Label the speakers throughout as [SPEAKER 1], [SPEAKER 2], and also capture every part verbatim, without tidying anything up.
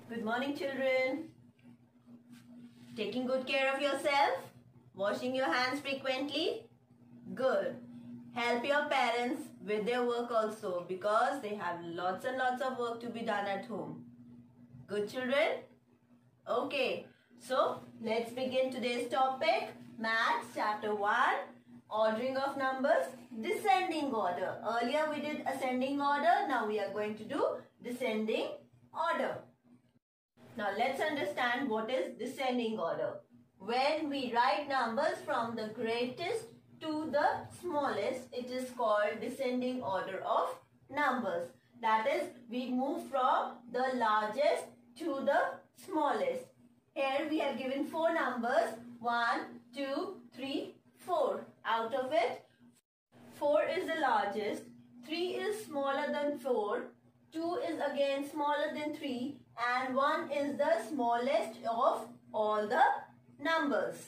[SPEAKER 1] Good morning, children. Taking good care of yourself? Washing your hands frequently? Good. Help your parents with their work also because they have lots and lots of work to be done at home. Good, children? Okay. So, let's begin today's topic. Maths chapter one. Ordering of numbers. Descending order. Earlier we did ascending order. Now we are going to do descending order. Now let's understand what is descending order. When we write numbers from the greatest to the smallest, it is called descending order of numbers. That is, we move from the largest to the smallest. Here we have given four numbers, one, two, three, four. Out of it, four is the largest, three is smaller than four, two is again smaller than three, and one is the smallest of all the numbers.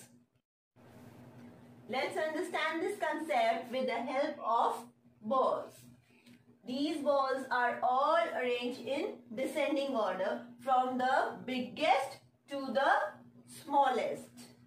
[SPEAKER 1] Let's understand this concept with the help of balls. These balls are all arranged in descending order from the biggest to the smallest.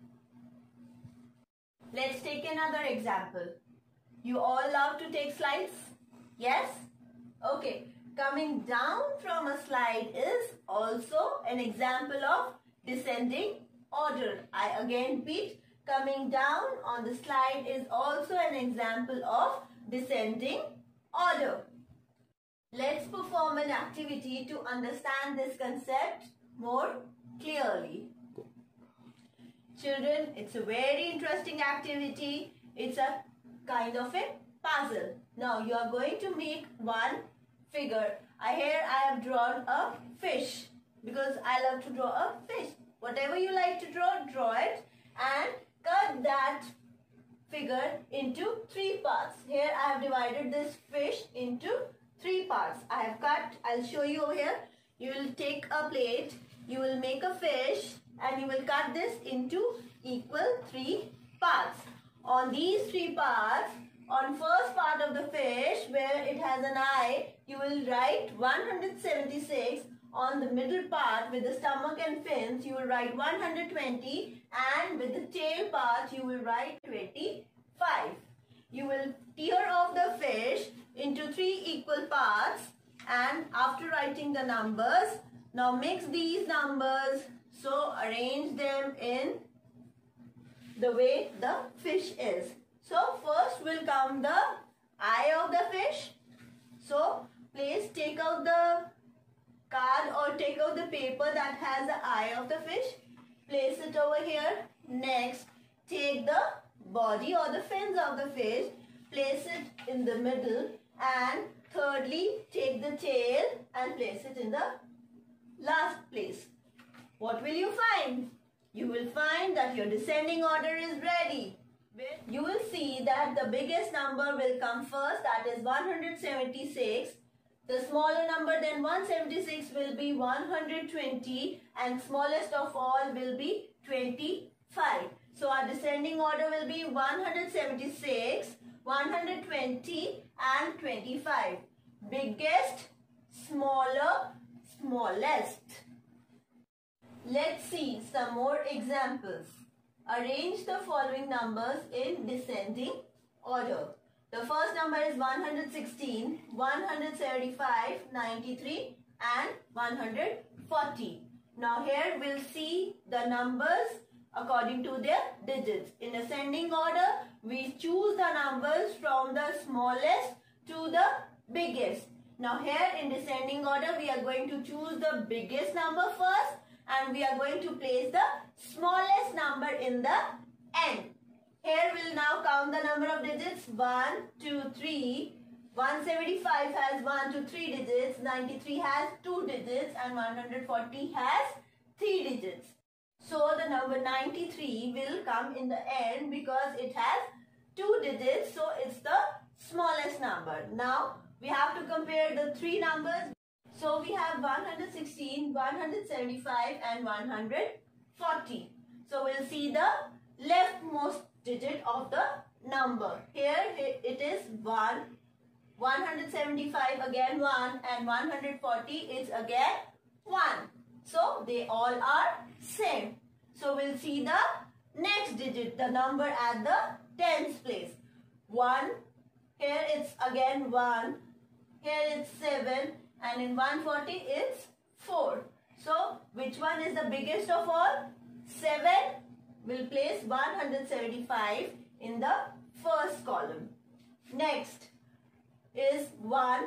[SPEAKER 1] Let's take another example. You all love to take slides? Yes? Okay. Coming down from a slide is also an example of descending order. I again repeat, coming down on the slide is also an example of descending order. Let's perform an activity to understand this concept more clearly. Children, it's a very interesting activity. It's a kind of a puzzle. Now you are going to make one figure. I here I have drawn a fish because I love to draw a fish. Whatever you like to draw, draw it and cut that figure into three parts. Here I have divided this fish into three parts. I have cut, I'll show you over here. You will take a plate, you will make a fish and you will cut this into equal three parts. On these three parts, on first part of the fish where it has an eye, you will write one hundred seventy-six. On the middle part with the stomach and fins, you will write one hundred twenty, and with the tail part, you will write twenty-five. You will tear off the fish into three equal parts, and after writing the numbers, now mix these numbers, so arrange them in the way the fish is. So first will come the eye of the fish. So please take out the card or take out the paper that has the eye of the fish. Place it over here. Next, take the body or the fins of the fish. Place it in the middle. And thirdly, take the tail and place it in the last place. What will you find? You will find that your descending order is ready. You will see that the biggest number will come first, that is one hundred seventy-six. The smaller number than one hundred seventy-six will be one hundred twenty and smallest of all will be twenty-five. So our descending order will be one hundred seventy-six, one hundred twenty and twenty-five. Biggest, smaller, smallest. Let's see some more examples. Arrange the following numbers in descending order. The first number is one hundred sixteen, one hundred seventy-five, ninety-three and one hundred forty. Now here we'll see the numbers according to their digits. In ascending order, we choose the numbers from the smallest to the biggest. Now here in descending order, we are going to choose the biggest number first and we are going to place the smallest number in the end. Here we'll now count the number of digits one, two, three. one hundred seventy-five has one, two, three digits. ninety-three has two digits and one hundred forty has three digits. So the number ninety-three will come in the end because it has two digits. So it's the smallest number. Now we have to compare the three numbers. So we have one hundred sixteen, one hundred seventy-five and one hundred forty. So we'll see the leftmost digit of the number. Here it is one. one hundred seventy-five again one and one hundred forty is again one. So they all are same. So we'll see the next digit, the number at the tens place. one, here it's again one, here it's seven, and in one forty it's four. So which one is the biggest of all? seven. We'll place one hundred seventy-five in the first column. Next is one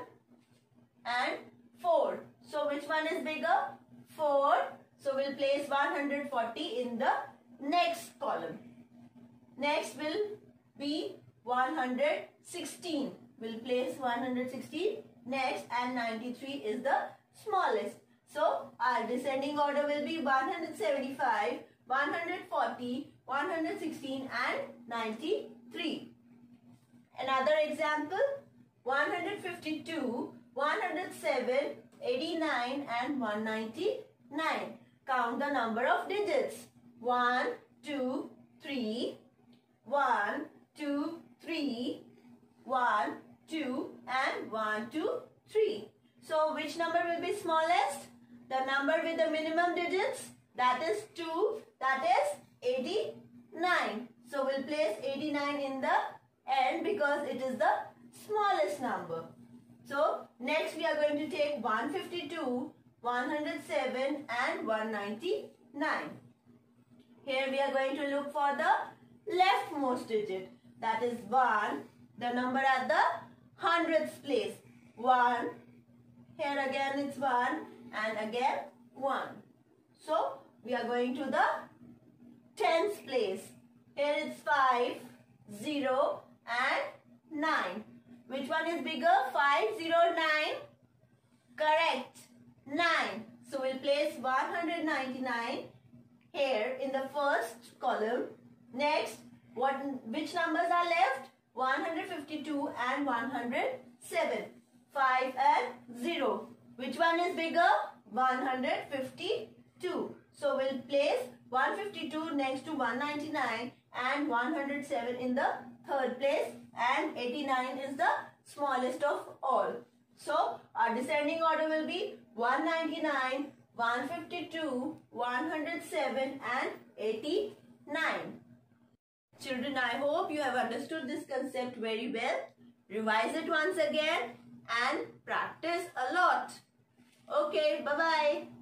[SPEAKER 1] and four. So which one is bigger? four. So we'll place one hundred forty in the next column. Next will be one hundred sixteen. We'll place one hundred sixteen next, and ninety-three is the smallest. So our descending order will be one hundred seventy-five, one hundred forty, one hundred sixteen and ninety-three. Another example, one hundred fifty-two, one hundred seven, eighty-nine and one hundred ninety-nine. Count the number of digits. one, two, three, one, two, three, one, two and one, two, three. So which number will be smallest? The number with the minimum digits, that is two, that is eighty-nine. So we'll place eighty-nine in the end because it is the smallest number. So next we are going to take one hundred fifty-two, one hundred seven and one hundred ninety-nine. Here we are going to look for the leftmost digit, that is one, the number at the hundredths place. one, here again it's one and again one. So we are going to the tens place. Here it's five, zero and nine. Which one is bigger? five, zero, nine? Correct. nine. So we'll place one hundred ninety-nine here in the first column. Next, what which numbers are left? one hundred fifty-two and one hundred seven. five and zero. Which one is bigger? one hundred fifty-two. So we'll place one hundred fifty-two next to one hundred ninety-nine and one hundred seven in the third place, and eighty-nine is the smallest of all. So our descending order will be one hundred ninety-nine, one hundred fifty-two, one hundred seven and eighty-nine. Children, I hope you have understood this concept very well. Revise it once again and practice a lot. Okay, bye-bye.